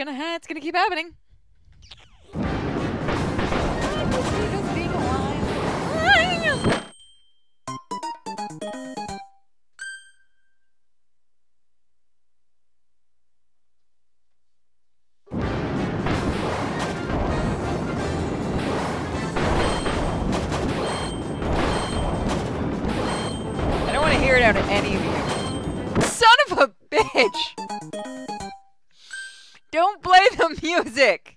it's gonna keep happening. I don't want to hear it out of any of you. Son of a bitch! Don't play the music!